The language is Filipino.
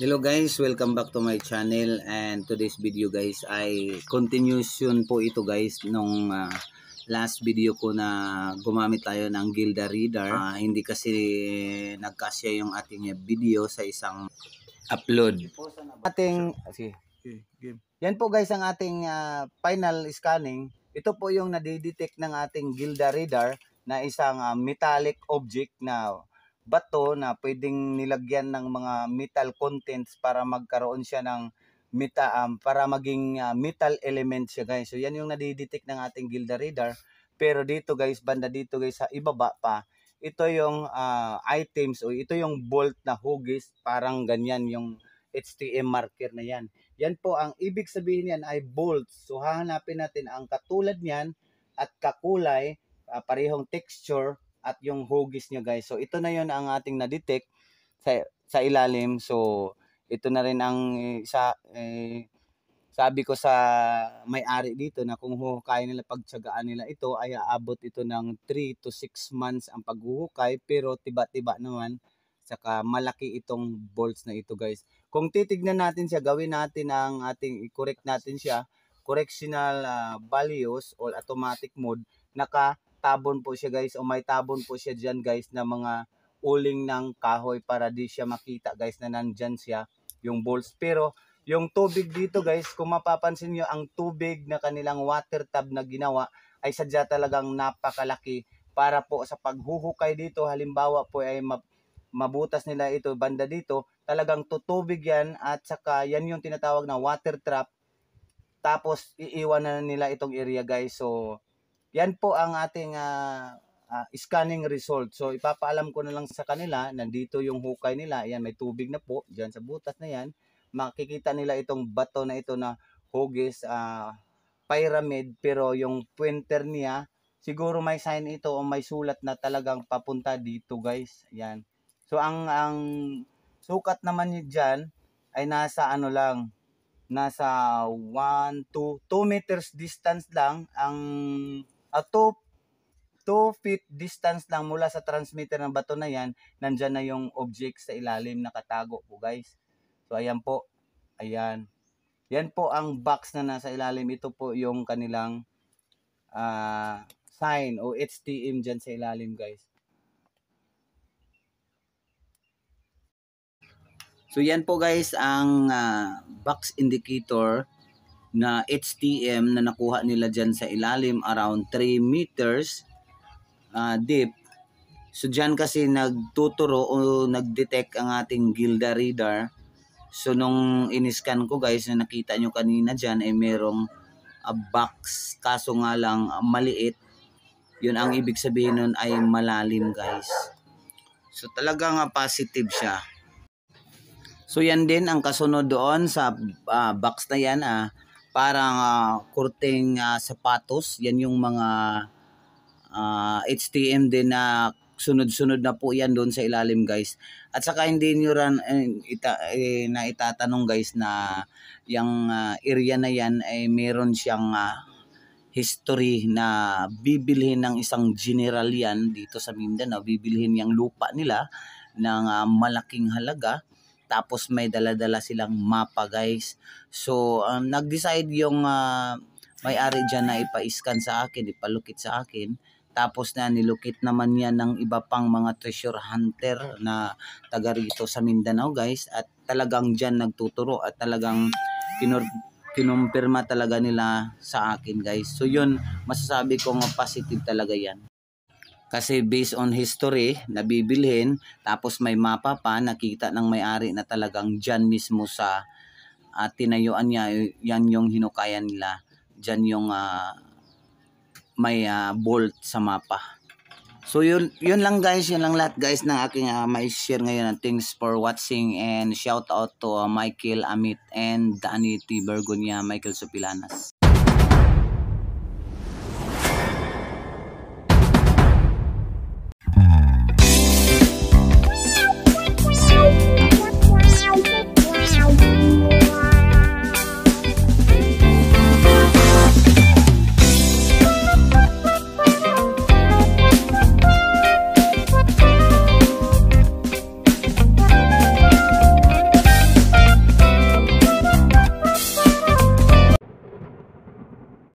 Hello guys, welcome back to my channel, and today's video guys ay continuation po ito guys nung last video ko na gumamit tayo ng Gilda Reader. Hindi kasi nagkasya yung ating video sa isang upload. Yan po guys ang ating final scanning. Ito po yung nadidetect ng ating Gilda Reader na isang metallic object na bato na pwedeng nilagyan ng mga metal contents para magkaroon siya ng para maging metal element siya guys. So yan yung nadidetect ng ating Gilda Reader. Pero dito guys, banda dito guys sa ibaba pa, ito yung items o ito yung bolt na hugis, parang ganyan yung HTM marker na yan. Yan po ang ibig sabihin yan ay bolts. So hahanapin natin ang katulad niyan at kakulay, parehong texture at yung hugis nyo guys. So ito na yon ang ating na-detect sa ilalim. So ito na rin ang sabi ko sa may-ari dito na kung huhukayin nila, pagtiyagaan nila ito ay aabot ito ng 3 to 6 months ang paghuhukay, pero tiba-tiba naman, saka malaki itong bolts na ito guys. Kung titignan natin siya, gawin natin ang ating i-correct natin siya, correctional values or automatic mode, tabon po siya guys, o may tabon po siya dyan guys na mga uling ng kahoy para di siya makita guys na nandyan siya yung bolts. Pero yung tubig dito guys, kung mapapansin nyo, ang tubig na kanilang water tub na ginawa ay sadya talagang napakalaki para po sa paghuhukay dito. Halimbawa po ay mabutas nila ito banda dito, talagang tutubig yan, at saka yan yung tinatawag na water trap, tapos iiwan na nila itong area guys. So yan po ang ating scanning result. So ipapaalam ko na lang sa kanila, nandito yung hukay nila. Ayan, may tubig na po dyan sa butas na yan. Makikita nila itong bato na ito na hugis, pyramid, pero yung pointer niya, siguro may sign ito o may sulat na talagang papunta dito guys. Ayan. So ang sukat naman niya dyan ay nasa ano lang, nasa 2 meters distance lang ang 2 feet distance lang mula sa transmitter ng bato na yan. Nandyan na yung object sa ilalim, nakatago po guys. So ayan po, ayan, yan po ang box na nasa ilalim. Ito po yung kanilang sign o HTM dyan sa ilalim guys. So yan po guys ang box indicator na HTM na nakuha nila dyan sa ilalim, around 3 meters deep. So dyan kasi nagtuturo o nagdetect ang ating Gilda Reader. So nung in-scan ko guys, na nakita nyo kanina dyan ay merong box, kaso nga lang maliit. Yun ang ibig sabihin nun ay malalim guys. So talagang positive siya. So yan din ang kasunod doon sa box na yan, parang kurting sapatos. Yan yung mga HTM din na sunod-sunod na po yan doon sa ilalim guys. At saka hindi nyo rin na itatanong guys na yung area na yan ay meron siyang history na bibilhin ng isang general yan dito sa Mindanao. Bibilhin yung lupa nila ng malaking halaga. Tapos may dala-dala silang mapa guys. So nag-decide yung may-ari dyan na ipa-scan sa akin, ipalukit sa akin. Tapos na nilukit naman yan ng iba pang mga treasure hunter na taga rito sa Mindanao guys. At talagang dyan nagtuturo at talagang kinumpirma talaga nila sa akin guys. So yun, masasabi ko nga positive talaga yan. Kasi based on history, nabibilhin, tapos may mapa pa, nakita ng may-ari na talagang dyan mismo sa tinayuan niya, yan yung hinukayan nila. Dyan yung may bolt sa mapa. So yun lang guys, yun lang lahat guys na aking mai-share ngayon. Thanks for watching, and shout out to Michael Amit and Danny T. Bergonia, Michael Supilanas.